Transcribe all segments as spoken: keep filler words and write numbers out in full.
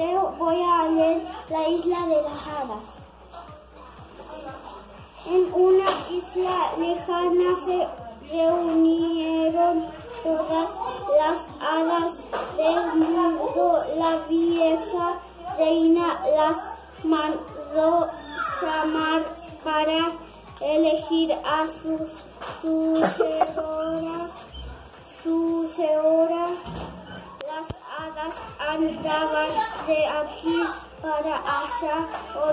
pero voy a leer La isla de las hadas. En una isla lejana se reunieron todas las hadas del mundo. La vieja reina las mandó llamar para elegir a sus sucesoras. Sucesora. Las hadas andaban de aquí para allá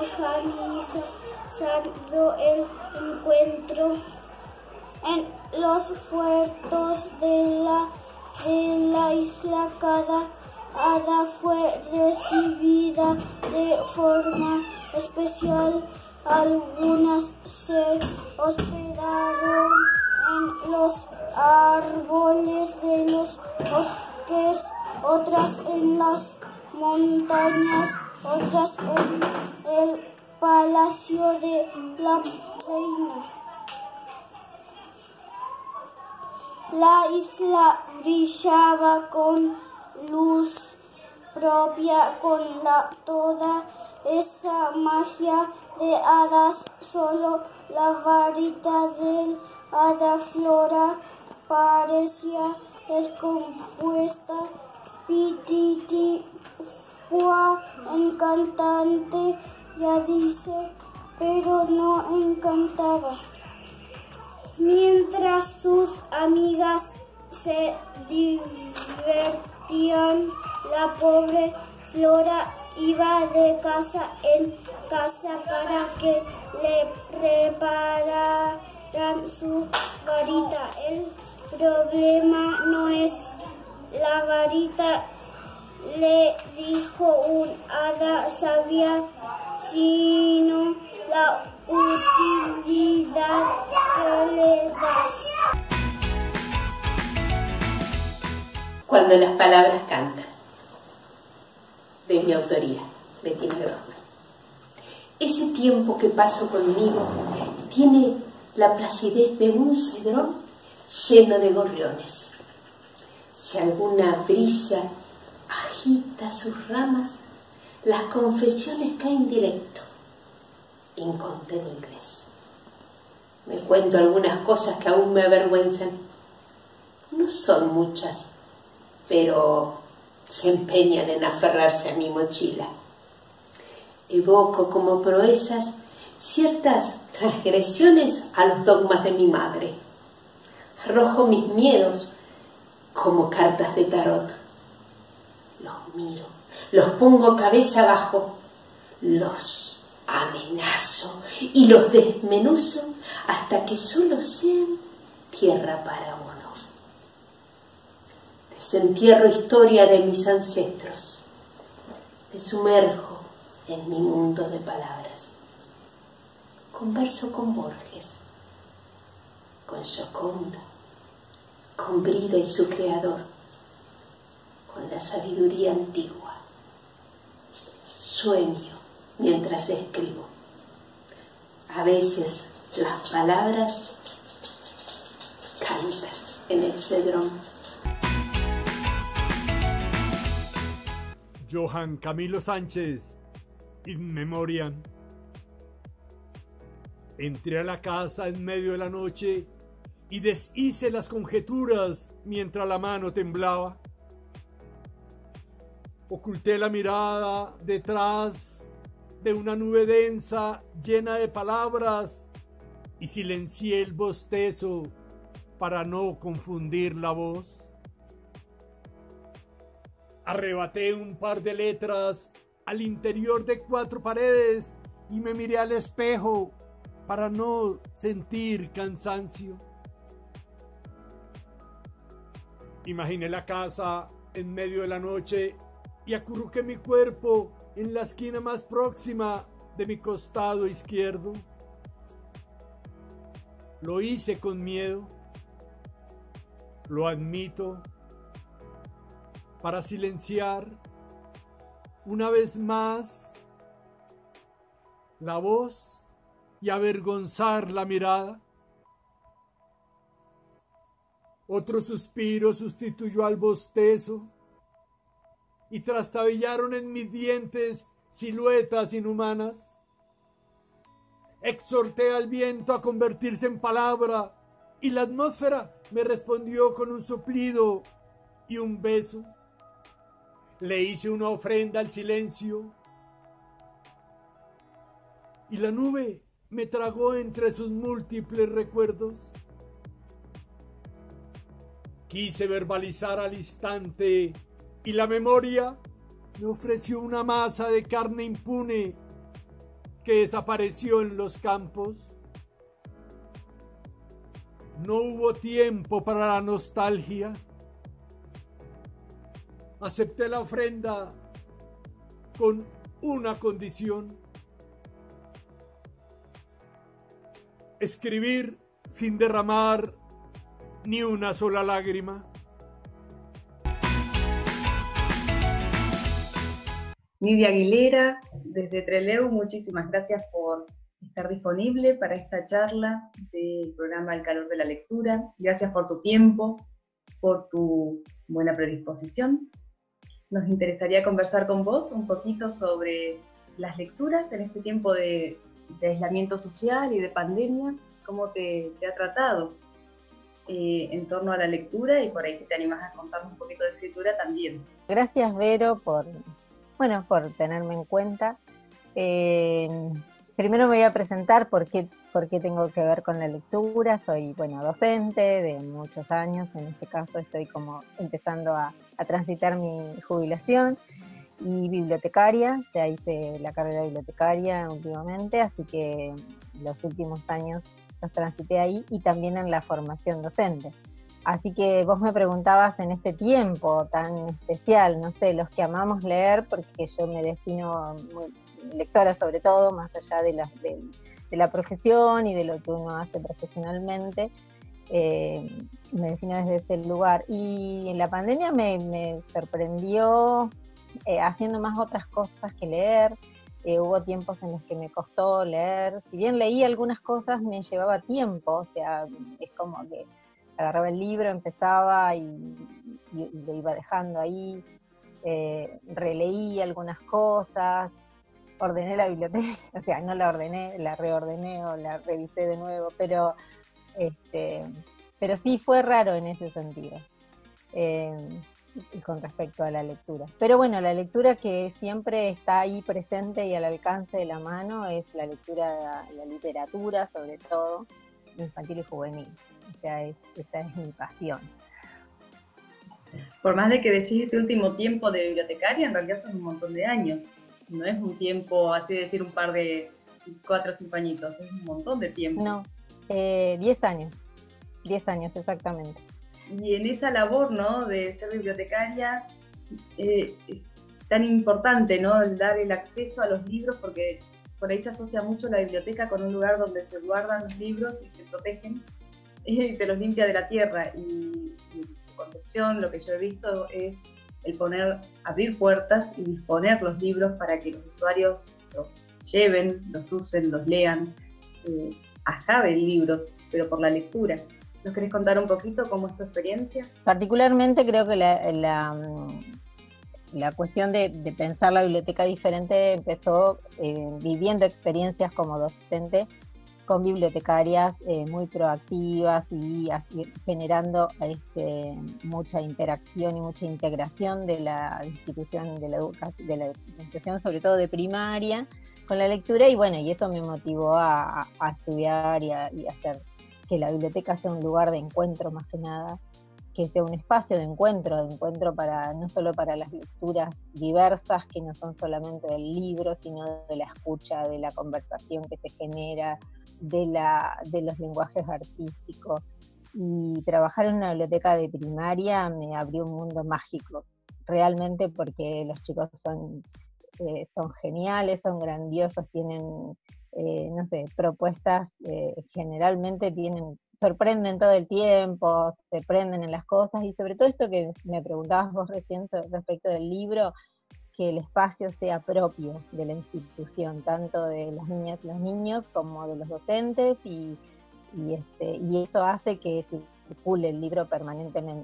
organizando el encuentro. En los puertos de la, de la isla cada hada fue recibida de forma especial. Algunas se hospedaron en los árboles de los bosques, otras en las montañas, otras en el palacio de la reina. La isla brillaba con luz propia, con la, toda esa magia de hadas. Solo la varita del hada Flora parecía descompuesta. Pititi, pua, encantante, ya dice, pero no encantaba. Mientras sus amigas se divertían, la pobre Flora iba de casa en casa para que le prepararan su varita. El problema no es la varita, le dijo un hada sabia, sino la utilidad que le das. Cuando las palabras cantan, de mi autoría, Bettina Grossman. Ese tiempo que paso conmigo tiene la placidez de un cedrón lleno de gorriones. Si alguna brisa agita sus ramas, las confesiones caen directo, incontenibles. Me cuento algunas cosas que aún me avergüenzan. No son muchas, pero se empeñan en aferrarse a mi mochila. Evoco como proezas ciertas transgresiones a los dogmas de mi madre. Arrojo mis miedos como cartas de tarot. Los miro, los pongo cabeza abajo, los amenazo y los desmenuzo hasta que solo sean tierra para honor. Desentierro historia de mis ancestros, me sumerjo en mi mundo de palabras. Converso con Borges, con Gioconda, con Brida y su creador, con la sabiduría antigua. Sueño mientras escribo. A veces las palabras cantan en el cedrón. Johan Camilo Sánchez, In Memoriam. Entré a la casa en medio de la noche y deshice las conjeturas mientras la mano temblaba. Oculté la mirada detrás de una nube densa llena de palabras y silencié el bostezo para no confundir la voz. Arrebaté un par de letras al interior de cuatro paredes y me miré al espejo para no sentir cansancio. Imaginé la casa en medio de la noche y acurruqué mi cuerpo en la esquina más próxima de mi costado izquierdo. Lo hice con miedo, lo admito, para silenciar una vez más la voz y avergonzar la mirada. Otro suspiro sustituyó al bostezo y trastabillaron en mis dientes siluetas inhumanas. Exhorté al viento a convertirse en palabra y la atmósfera me respondió con un soplido y un beso. Le hice una ofrenda al silencio y la nube me tragó entre sus múltiples recuerdos. Quise verbalizar al instante y la memoria me ofreció una masa de carne impune que desapareció en los campos. No hubo tiempo para la nostalgia. Acepté la ofrenda con una condición: escribir sin derramar ni una sola lágrima. Nidia Aguilera, desde Trelew, muchísimas gracias por estar disponible para esta charla del programa El Calor de la Lectura. Gracias por tu tiempo, por tu buena predisposición. Nos interesaría conversar con vos un poquito sobre las lecturas en este tiempo de, de aislamiento social y de pandemia. ¿Cómo te, te ha tratado eh, en torno a la lectura? Y por ahí, si te animas a contarnos un poquito de escritura también. Gracias, Vero, por, bueno, por tenerme en cuenta. Eh, primero me voy a presentar por qué, por qué tengo que ver con la lectura. Soy, bueno, docente de muchos años. En este caso estoy como empezando a, a transitar mi jubilación, y bibliotecaria. Ya hice la carrera de bibliotecaria últimamente, así que los últimos años los transité ahí, y también en la formación docente. Así que vos me preguntabas en este tiempo tan especial, no sé, los que amamos leer, porque yo me defino muy lectora sobre todo, más allá de la, de, de la profesión y de lo que uno hace profesionalmente, eh, me defino desde ese lugar. Y en la pandemia me, me sorprendió eh, haciendo más otras cosas que leer. Eh, hubo tiempos en los que me costó leer. Si bien leí algunas cosas, me llevaba tiempo, o sea, es como que agarraba el libro, empezaba y, y, y lo iba dejando ahí. Eh, releí algunas cosas, ordené la biblioteca, o sea, no la ordené, la reordené o la revisé de nuevo, pero, este, pero sí fue raro en ese sentido. Eh, y con respecto a la lectura. Pero bueno, la lectura que siempre está ahí presente y al alcance de la mano es la lectura, la literatura, sobre todo infantil y juvenil. O sea, es, esa es mi pasión. Por más de que decís este último tiempo de bibliotecaria, en realidad son un montón de años. No es un tiempo, así decir, un par de cuatro o cinco añitos, es un montón de tiempo. No, eh, diez años, diez años exactamente. Y en esa labor, ¿no?, de ser bibliotecaria, eh, es tan importante, ¿no?, el dar el acceso a los libros, porque por ahí se asocia mucho la biblioteca con un lugar donde se guardan los libros y se protegen y se los limpia de la tierra. Y, y en Concepción, lo que yo he visto es el poner, abrir puertas y disponer los libros para que los usuarios los lleven, los usen, los lean, eh, acaben libros, pero por la lectura. ¿Nos querés contar un poquito cómo es tu experiencia? Particularmente creo que la, la, la cuestión de, de pensar la biblioteca diferente empezó eh, viviendo experiencias como docente con bibliotecarias eh, muy proactivas y así, generando este, mucha interacción y mucha integración de la institución de la educación, de la institución, sobre todo de primaria, con la lectura, y bueno, y eso me motivó a, a estudiar y a, y a hacer que la biblioteca sea un lugar de encuentro más que nada, que sea un espacio de encuentro, de encuentro para no solo para las lecturas diversas, que no son solamente del libro, sino de la escucha, de la conversación que se genera, de, la, de los lenguajes artísticos. Y trabajar en una biblioteca de primaria me abrió un mundo mágico, realmente, porque los chicos son, eh, son geniales, son grandiosos, tienen... Eh, no sé, propuestas eh, generalmente tienen, sorprenden todo el tiempo, se prenden en las cosas, y sobre todo esto que me preguntabas vos recién respecto del libro, que el espacio sea propio de la institución, tanto de las niñas y los niños como de los docentes, y, y, este, y eso hace que circule el libro permanentemente.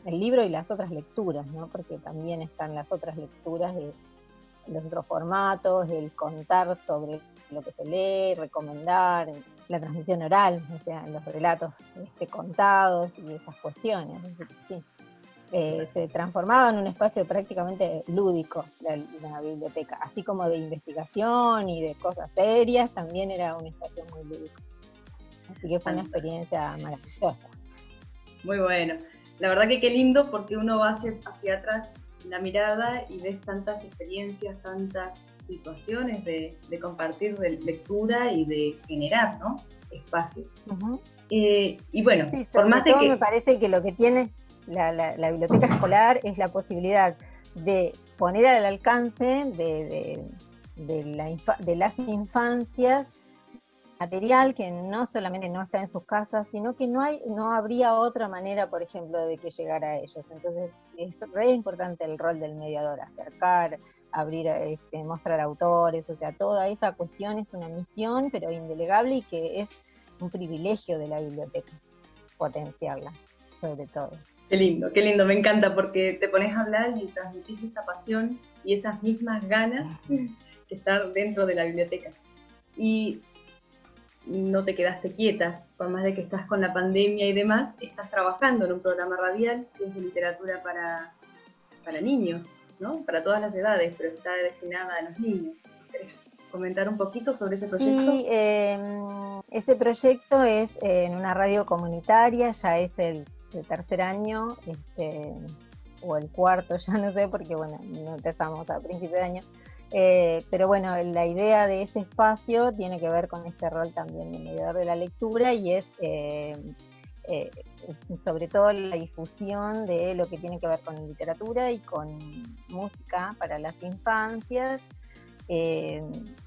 el libro y las otras lecturas, ¿no? Porque también están las otras lecturas de los otros formatos, el contar sobre lo que se lee, recomendar, la transmisión oral, o sea, los relatos este, contados y esas cuestiones. Sí. Eh, se transformaba en un espacio prácticamente lúdico la, la biblioteca, así como de investigación y de cosas serias, también era un espacio muy lúdico. Así que fue una experiencia maravillosa. Muy bueno. La verdad que qué lindo, porque uno va hacia, hacia atrás la mirada y ves tantas experiencias, tantas situaciones de, de compartir de lectura y de generar, ¿no?, espacios. Uh-huh. eh, y bueno, sí, por más de todo que... me parece que lo que tiene la, la, la biblioteca escolar es la posibilidad de poner al alcance de, de, de, la infa- de las infancias material que no solamente no está en sus casas, sino que no hay, no habría otra manera, por ejemplo, de que llegara a ellos. Entonces es re importante el rol del mediador, acercar, abrir, este, mostrar autores, o sea, toda esa cuestión es una misión, pero indelegable, y que es un privilegio de la biblioteca, potenciarla, sobre todo. Qué lindo, qué lindo, me encanta, porque te pones a hablar y transmitís esa pasión y esas mismas ganas que están dentro de la biblioteca. Y no te quedaste quieta, por más de que estás con la pandemia y demás, estás trabajando en un programa radial que es de literatura para, para niños, ¿no? Para todas las edades, pero está destinada a los niños. ¿Querés comentar un poquito sobre ese proyecto? Sí, eh, este proyecto es eh, en una radio comunitaria, ya es el, el tercer año, este, o el cuarto, ya no sé, porque bueno, no empezamos a principio de año. Eh, pero bueno, la idea de ese espacio tiene que ver con este rol también de mediador de la lectura, y es eh, eh, sobre todo la difusión de lo que tiene que ver con literatura y con música para las infancias, eh,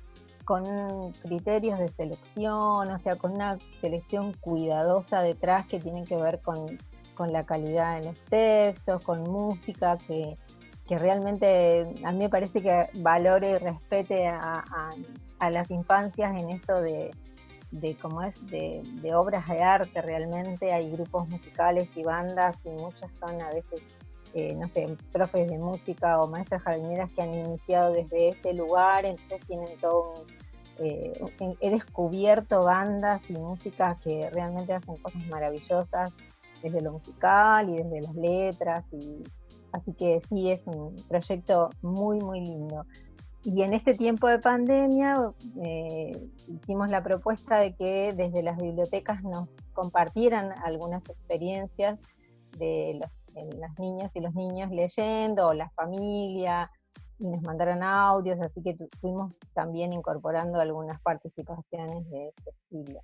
con criterios de selección, o sea, con una selección cuidadosa detrás que tiene que ver con, con la calidad de los textos, con música que que realmente a mí me parece que valore y respete a, a, a las infancias en esto de, de cómo es, de, de obras de arte. Realmente hay grupos musicales y bandas, y muchas son a veces, eh, no sé, profes de música o maestras jardineras que han iniciado desde ese lugar, entonces tienen todo un, eh, he descubierto bandas y músicas que realmente hacen cosas maravillosas desde lo musical y desde las letras, y así que sí, es un proyecto muy, muy lindo. Y en este tiempo de pandemia eh, hicimos la propuesta de que desde las bibliotecas nos compartieran algunas experiencias de, los, de las niñas y los niños leyendo, o la familia, y nos mandaran audios, así que fuimos también incorporando algunas participaciones de este estilo.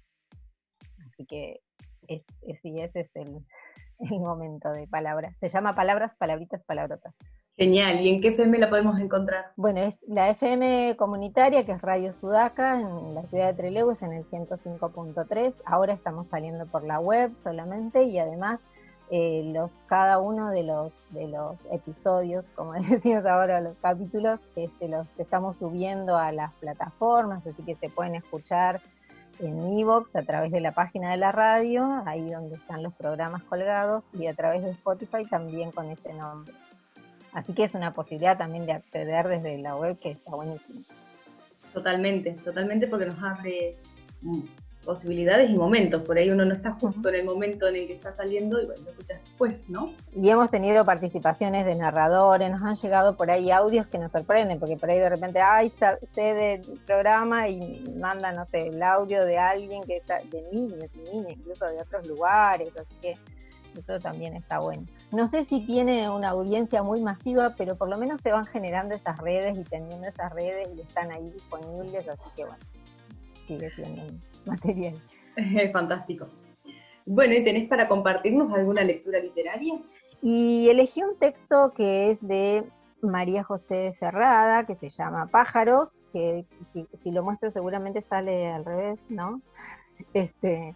Así que es, es, sí, ese es el... el momento de palabras. Se llama Palabras, Palabritas, Palabrotas. Genial. ¿Y en qué F M la podemos encontrar? Bueno, es la F M comunitaria, que es Radio Sudaca, en la ciudad de Trelew, es en el ciento cinco punto tres. Ahora estamos saliendo por la web solamente, y además eh, los, cada uno de los, de los episodios, como decimos ahora, los capítulos, este, los estamos subiendo a las plataformas, así que se pueden escuchar en iVoox, a través de la página de la radio, ahí donde están los programas colgados, y a través de Spotify también con ese nombre. Así que es una posibilidad también de acceder desde la web, que está buenísimo. Totalmente, totalmente, porque nos abre posibilidades y momentos. Por ahí uno no está justo en el momento en el que está saliendo y bueno, lo escuchas después, ¿no? Y hemos tenido participaciones de narradores, nos han llegado por ahí audios que nos sorprenden, porque por ahí de repente, ay, sé del programa y manda, no sé, el audio de alguien que está, de niños y niñas, incluso de otros lugares, así que eso también está bueno. No sé si tiene una audiencia muy masiva, pero por lo menos se van generando esas redes y teniendo esas redes y están ahí disponibles, así que bueno, sigue siendo un material. Fantástico. Bueno, ¿y tenés para compartirnos alguna lectura literaria? Y elegí un texto que es de María José Ferrada, que se llama Pájaros, que si, si lo muestro seguramente sale al revés, ¿no? Este,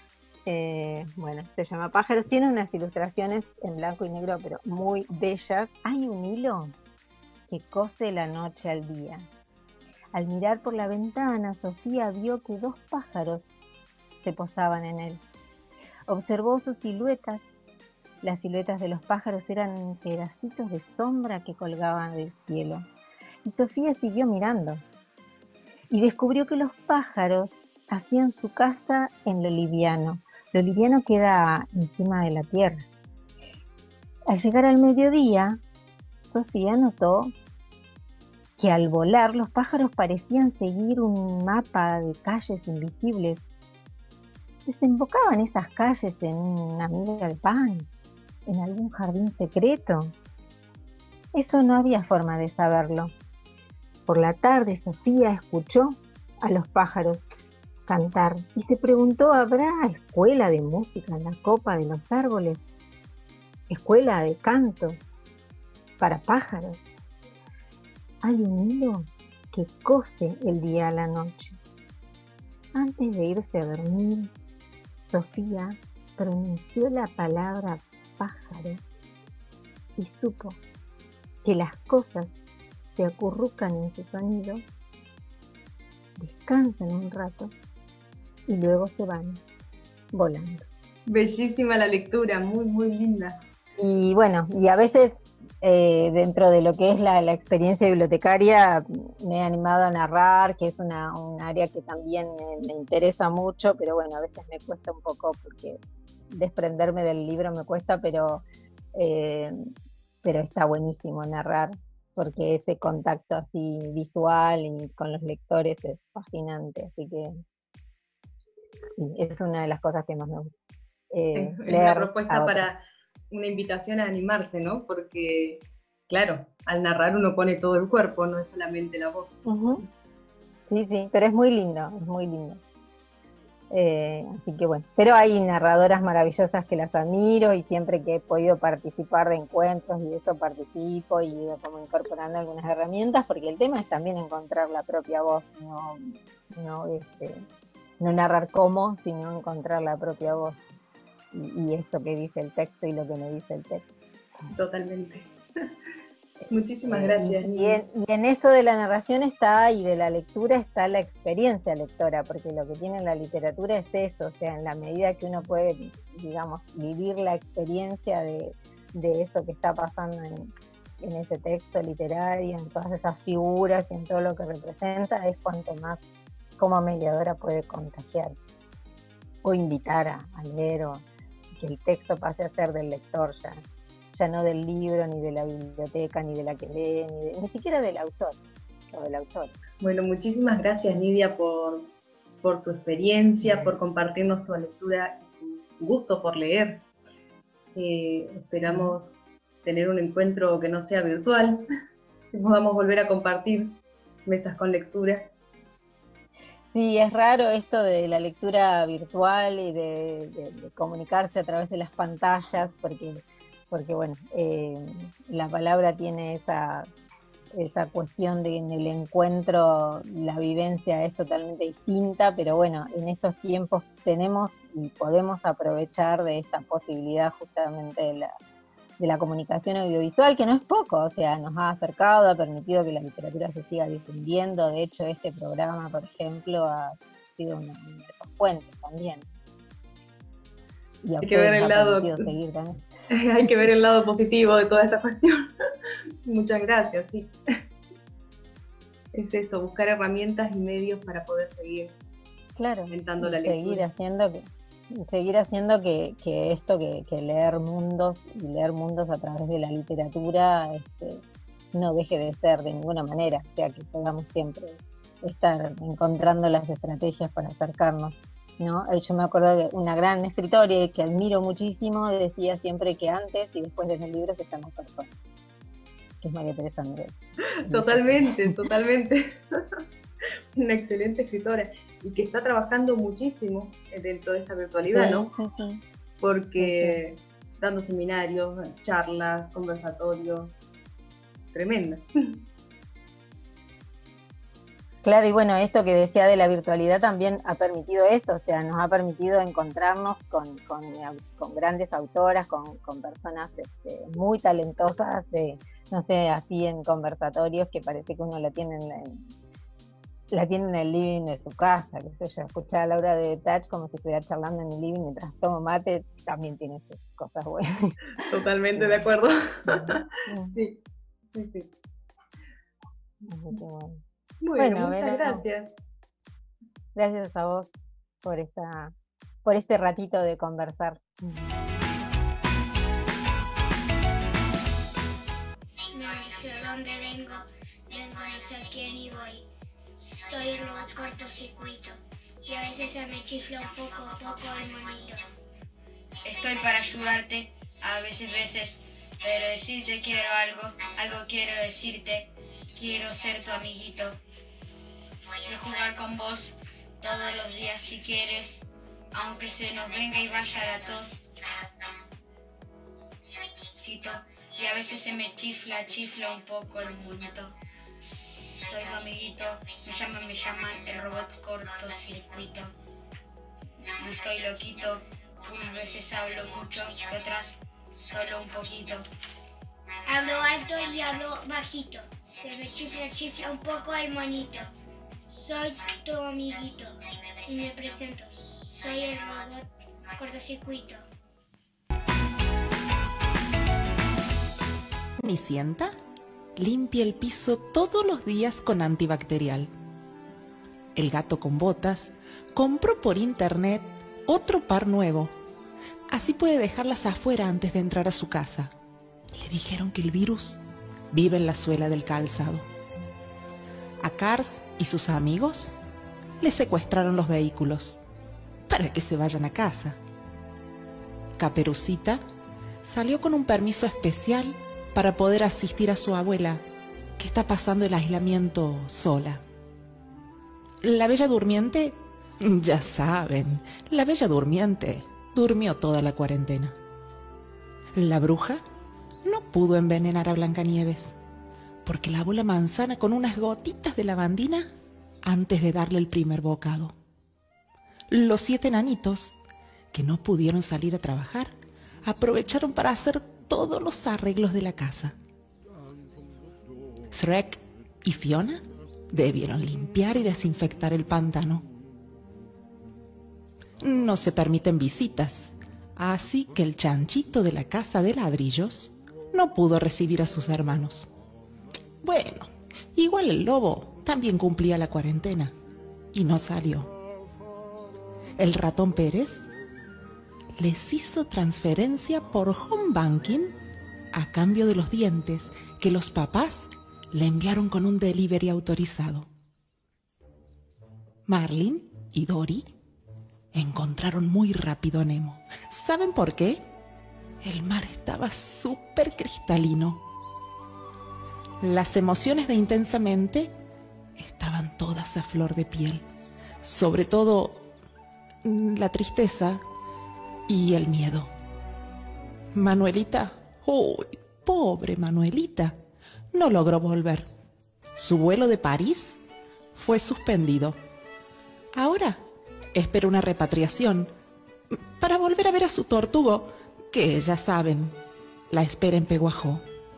eh, bueno, se llama Pájaros, tiene unas ilustraciones en blanco y negro, pero muy bellas. Hay un hilo que cose la noche al día. Al mirar por la ventana, Sofía vio que dos pájaros se posaban en él. Observó sus siluetas Las siluetas de los pájaros eran pedacitos de sombra que colgaban del cielo. Y Sofía siguió mirando y descubrió que los pájaros hacían su casa en lo liviano. Lo liviano queda encima de la tierra. Al llegar al mediodía, Sofía notó que al volar los pájaros parecían seguir un mapa de calles invisibles. ¿Desembocaban esas calles en una miga de pan? ¿En algún jardín secreto? Eso no había forma de saberlo. Por la tarde Sofía escuchó a los pájaros cantar y se preguntó, ¿habrá escuela de música en la copa de los árboles? ¿Escuela de canto para pájaros? Hay un hilo que cose el día a la noche. Antes de irse a dormir, Sofía pronunció la palabra pájaro y supo que las cosas se acurrucan en su sonido, descansan un rato y luego se van volando. Bellísima la lectura, muy, muy linda. Y bueno, y a veces eh, dentro de lo que es la, la experiencia bibliotecaria me he animado a narrar, que es una, un área que también me, me interesa mucho, pero bueno, a veces me cuesta un poco porque desprenderme del libro me cuesta, pero, eh, pero está buenísimo narrar, porque ese contacto así visual y con los lectores es fascinante, así que sí, es una de las cosas que más me gusta. Eh, es una propuesta para una invitación a animarse, ¿no? Porque, claro, al narrar uno pone todo el cuerpo, no es solamente la voz. Uh-huh. Sí, sí, pero es muy lindo, es muy lindo. Eh, así que bueno, pero hay narradoras maravillosas que las admiro y siempre que he podido participar de encuentros y eso participo y he ido como incorporando algunas herramientas, porque el tema es también encontrar la propia voz, no, no, este, no narrar cómo, sino encontrar la propia voz y, y esto que dice el texto y lo que me dice el texto. Totalmente. Muchísimas gracias. Y, y, en, y en eso de la narración está, y de la lectura está la experiencia lectora, porque lo que tiene la literatura es eso, o sea, en la medida que uno puede, digamos, vivir la experiencia de, de eso que está pasando en, en ese texto literario, en todas esas figuras y en todo lo que representa, es cuanto más como mediadora puede contagiar o invitar a, a leer, o que el texto pase a ser del lector ya. Ya no del libro, ni de la biblioteca, ni de la que lee, ni, de, ni siquiera del autor, o del autor. Bueno, muchísimas gracias, Nidia, por, por tu experiencia, por compartirnos tu lectura y tu gusto por leer. Eh, esperamos tener un encuentro que no sea virtual, que podamos volver a compartir mesas con lectura. Sí, es raro esto de la lectura virtual y de, de, de comunicarse a través de las pantallas, porque... porque bueno, eh, la palabra tiene esa, esa cuestión de que en el encuentro la vivencia es totalmente distinta, pero bueno, en estos tiempos tenemos y podemos aprovechar de esta posibilidad justamente de la, de la comunicación audiovisual, que no es poco, o sea, nos ha acercado, ha permitido que la literatura se siga difundiendo. De hecho, este programa, por ejemplo, ha sido una, una de esas fuentes también. Y hay que ver el lado seguir también. Hay que ver el lado positivo de toda esta cuestión. Muchas gracias, sí. Es eso, buscar herramientas y medios para poder seguir claro, aumentando la seguir lectura. Haciendo que, seguir haciendo que, que esto, que, que leer mundos y leer mundos a través de la literatura este, no deje de ser de ninguna manera, o sea, que podamos siempre estar encontrando las estrategias para acercarnos, ¿no? Yo me acuerdo de una gran escritora que admiro muchísimo, decía siempre que antes y después de los libros están las personas, que es María Teresa Andrés. Totalmente, totalmente. Una excelente escritora y que está trabajando muchísimo dentro de esta virtualidad, sí, ¿no? Sí, sí. Porque sí, sí. Dando seminarios, charlas, conversatorios, tremenda. Claro, y bueno, esto que decía de la virtualidad también ha permitido eso, o sea, nos ha permitido encontrarnos con, con, con grandes autoras, con, con personas este, muy talentosas, de, no sé, así en conversatorios que parece que uno la tiene en la, la tiene en el living de su casa, que sé yo, escuchar a Laura de Touch como si estuviera charlando en el living mientras tomo mate, también tiene sus cosas buenas. Totalmente de acuerdo. Sí, sí, sí. Así que bueno. Muy Bueno, bien, muchas Vera, gracias. Gracias a vos por esta, por este ratito de conversar. No sé dónde vengo, vengo no sé a quién y voy. Soy el robot cortocircuito y a veces se me chifla un poco a poco el monito. Estoy para ayudarte, a veces veces, pero decirte quiero algo, algo quiero decirte, quiero ser tu amiguito. Voy a jugar con vos todos los días si quieres, aunque se nos venga y vaya la tos. Soy chiquito y a veces se me chifla, chifla un poco el monito. Soy tu amiguito, me llaman, me llaman el robot cortocircuito. No estoy loquito, unas veces hablo mucho y otras solo un poquito. Hablo alto y hablo bajito, se me chifla, chifla un poco el monito. Soy tu amiguito y me presento, soy el robot cortocircuito. Cenicienta limpia el piso todos los días con antibacterial. El gato con botas compró por internet otro par nuevo. Así puede dejarlas afuera antes de entrar a su casa. Le dijeron que el virus vive en la suela del calzado. A Cars y sus amigos le secuestraron los vehículos para que se vayan a casa. Caperucita salió con un permiso especial para poder asistir a su abuela, que está pasando el aislamiento sola. La Bella Durmiente, ya saben, la Bella Durmiente durmió toda la cuarentena. La bruja no pudo envenenar a Blancanieves, porque lavó la manzana con unas gotitas de lavandina antes de darle el primer bocado. Los siete enanitos, que no pudieron salir a trabajar, aprovecharon para hacer todos los arreglos de la casa. Shrek y Fiona debieron limpiar y desinfectar el pantano. No se permiten visitas, así que el chanchito de la casa de ladrillos no pudo recibir a sus hermanos. Bueno, igual el lobo también cumplía la cuarentena y no salió. El ratón Pérez les hizo transferencia por home banking a cambio de los dientes que los papás le enviaron con un delivery autorizado. Marlin y Dory encontraron muy rápido a Nemo. ¿Saben por qué? El mar estaba súper cristalino. Las emociones de Intensamente estaban todas a flor de piel, sobre todo la tristeza y el miedo. Manuelita, ¡uy, pobre Manuelita! No logró volver. Su vuelo de París fue suspendido. Ahora espera una repatriación para volver a ver a su tortugo, que ya saben, la espera en Peguajó.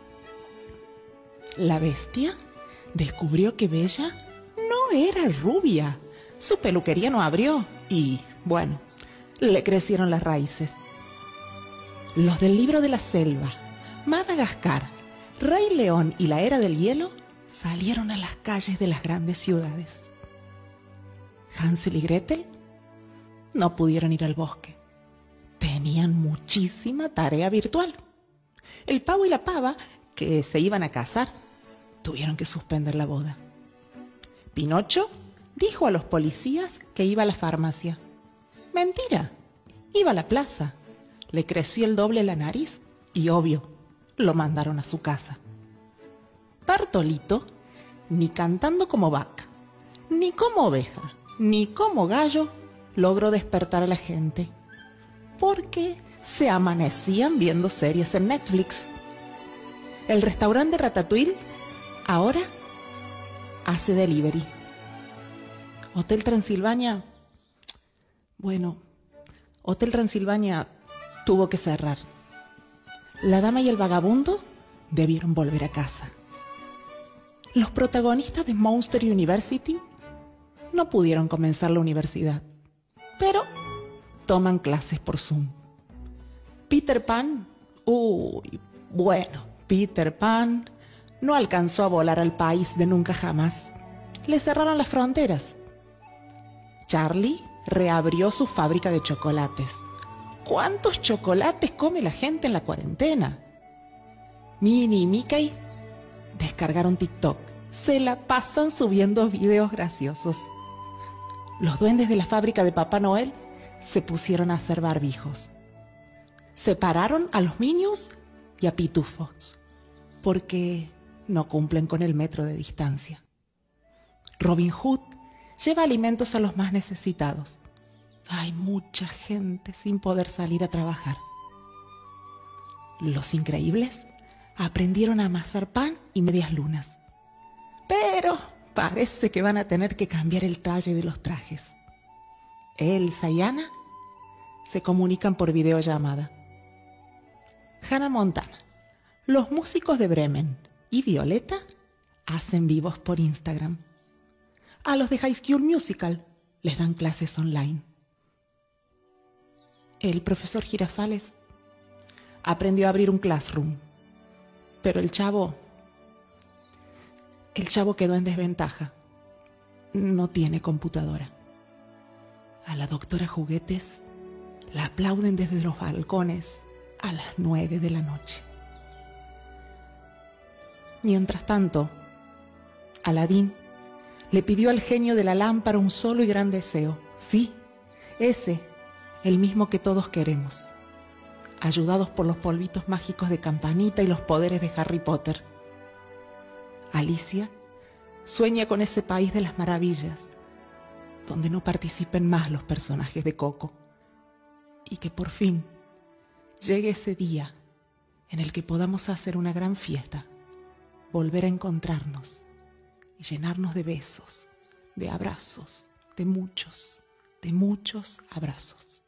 La bestia descubrió que Bella no era rubia. Su peluquería no abrió y, bueno, le crecieron las raíces. Los del libro de la selva, Madagascar, Rey León y la Era del Hielo salieron a las calles de las grandes ciudades. Hansel y Gretel no pudieron ir al bosque. Tenían muchísima tarea virtual. El pavo y la pava, que se iban a casar, tuvieron que suspender la boda. Pinocho dijo a los policías que iba a la farmacia. Mentira, iba a la plaza. Le creció el doble la nariz y, obvio, lo mandaron a su casa. Bartolito, ni cantando como vaca, ni como oveja, ni como gallo, logró despertar a la gente, porque se amanecían viendo series en Netflix. El restaurante Ratatouille ahora hace delivery. Hotel Transilvania, bueno, Hotel Transilvania tuvo que cerrar. La dama y el vagabundo debieron volver a casa. Los protagonistas de Monster University no pudieron comenzar la universidad, pero toman clases por Zoom. Peter Pan, uy, bueno, Peter Pan no alcanzó a volar al país de nunca jamás. Le cerraron las fronteras. Charlie reabrió su fábrica de chocolates. ¿Cuántos chocolates come la gente en la cuarentena? Minnie y Mickey descargaron TikTok. Se la pasan subiendo videos graciosos. Los duendes de la fábrica de Papá Noel se pusieron a hacer barbijos. Separaron a los Minions y a Pitufos, porque no cumplen con el metro de distancia. Robin Hood lleva alimentos a los más necesitados. Hay mucha gente sin poder salir a trabajar. Los Increíbles aprendieron a amasar pan y medias lunas. Pero parece que van a tener que cambiar el talle de los trajes. Elsa y Anna se comunican por videollamada. Hannah Montana, los músicos de Bremen y Violeta hacen vivos por Instagram. A los de High School Musical les dan clases online. El profesor Girafales aprendió a abrir un classroom, pero el chavo, el chavo quedó en desventaja. No tiene computadora. A la doctora Juguetes la aplauden desde los balcones a las nueve de la noche. Mientras tanto, Aladín le pidió al genio de la lámpara un solo y gran deseo. Sí, ese, el mismo que todos queremos, ayudados por los polvitos mágicos de Campanita y los poderes de Harry Potter. Alicia sueña con ese país de las maravillas, donde no participen más los personajes de Coco, y que por fin llegue ese día en el que podamos hacer una gran fiesta, volver a encontrarnos y llenarnos de besos, de abrazos, de muchos, de muchos abrazos.